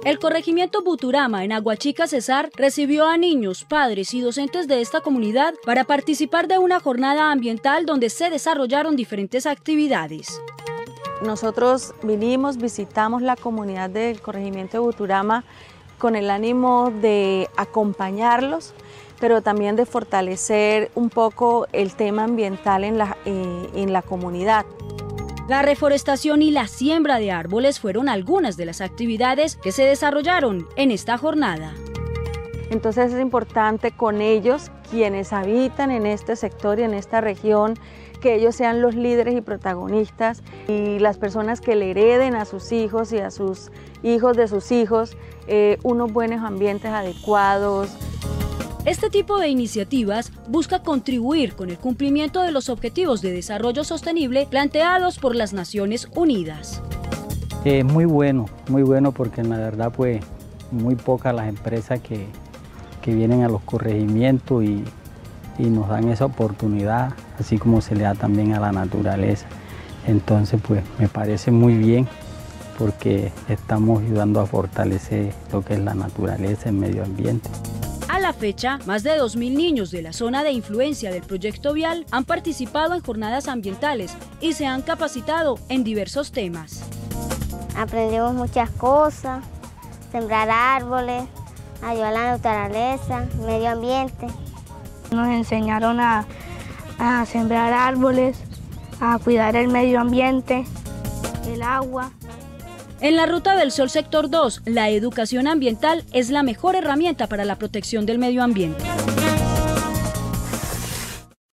El corregimiento Buturama en Aguachica, Cesar, recibió a niños, padres y docentes de esta comunidad para participar de una jornada ambiental donde se desarrollaron diferentes actividades. Nosotros visitamos la comunidad del corregimiento de Buturama con el ánimo de acompañarlos, pero también de fortalecer un poco el tema ambiental en la comunidad. La reforestación y la siembra de árboles fueron algunas de las actividades que se desarrollaron en esta jornada. Entonces es importante con ellos, quienes habitan en este sector y en esta región, que ellos sean los líderes y protagonistas y las personas que le hereden a sus hijos y a sus hijos de sus hijos unos buenos ambientes adecuados. Este tipo de iniciativas busca contribuir con el cumplimiento de los Objetivos de Desarrollo Sostenible planteados por las Naciones Unidas. Muy bueno porque la verdad pues muy pocas las empresas que vienen a los corregimientos y nos dan esa oportunidad, así como se le da también a la naturaleza. Entonces pues me parece muy bien porque estamos ayudando a fortalecer lo que es la naturaleza, el medio ambiente. A la fecha, más de 2.000 niños de la zona de influencia del proyecto vial han participado en jornadas ambientales y se han capacitado en diversos temas. Aprendimos muchas cosas, sembrar árboles, ayudar a la naturaleza, medio ambiente. Nos enseñaron a sembrar árboles, a cuidar el medio ambiente, el agua. En la Ruta del Sol Sector 2, la educación ambiental es la mejor herramienta para la protección del medio ambiente.